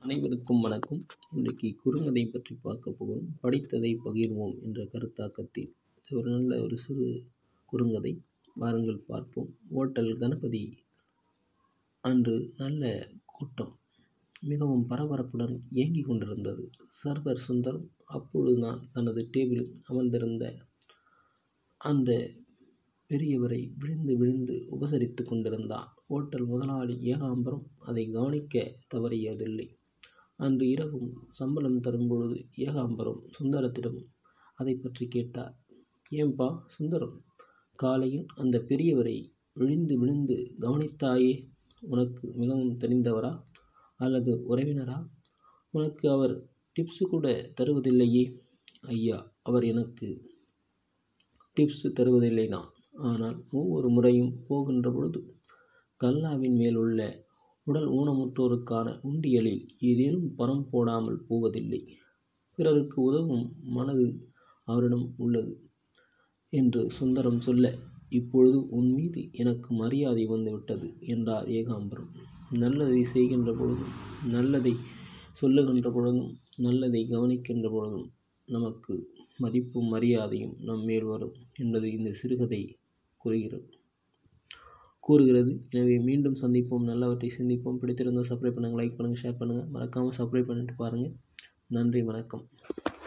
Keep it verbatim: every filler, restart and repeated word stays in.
அனைவருக்கும் வணக்கம். இன்றைக்கு குறுங்கதை பற்றி பார்க்க போகிறோம். படித்ததை பகிர்வோம் என்ற கருத்தாக்கத்தில் இது ஒரு நல்ல ஒரு சிறு குறுங்கதை. வாருங்கள் பார்ப்போம். ஓட்டல் கணபதி அன்று நல்ல கூட்டம் மிகவும் பரபரப்புடன் இயங்கிக் கொண்டிருந்தது. சர்வர் சுந்தரம் அப்பொழுது நான் தனது டேபிளில் அமர்ந்திருந்த அந்த பெரியவரை விழுந்து விழுந்து உபசரித்து கொண்டிருந்தார். ஓட்டல் முதலாளி ஏகாம்பரம் அதை கவனிக்க தவறியதில்லை. அன்று இரவும் சம்பளம் தரும்பொழுது ஏகாம்பரம் சுந்தரத்திடம் அதை பற்றி கேட்டார். ஏன்பா சுந்தரம், காலையில் அந்த பெரியவரை விழுந்து விழுந்து கவனித்தாயே, உனக்கு மிகவும் தெரிந்தவரா அல்லது உறவினரா? உனக்கு அவர் டிப்ஸு கூட தருவதில்லையே? ஐயா, அவர் எனக்கு டிப்ஸு தருவதில்லை தான். ஆனால் ஒவ்வொரு முறையும் போகின்ற பொழுது கல்லாவின் மேலுள்ள உடல் ஊனமுற்றோருக்கான உண்டியலில் ஏதேனும் பணம் போடாமல் போவதில்லை. பிறருக்கு உதவும் மனது அவரிடம் உள்ளது என்று சுந்தரம் சொல்ல, இப்பொழுது உன் மீது எனக்கு மரியாதை வந்துவிட்டது என்றார் ஏகாம்பரம். நல்லதை செய்கின்ற பொழுதும், நல்லதை சொல்லுகின்ற பொழுதும், நல்லதை கவனிக்கின்ற பொழுதும் நமக்கு மதிப்பும் மரியாதையும் நம் மேல் வரும் என்பது இந்த சிறுகதை கூறுகிறது கூறுகிறது எனவே மீண்டும் சந்திப்போம், நல்லவற்றை சிந்திப்போம். பிடித்திருந்தால் சப்ஸ்கிரைப் பண்ணுங்கள், லைக் பண்ணுங்கள், ஷேர் பண்ணுங்கள். மறக்காமல் சப்ஸ்கிரைப் பண்ணிட்டு பாருங்கள். நன்றி, வணக்கம்.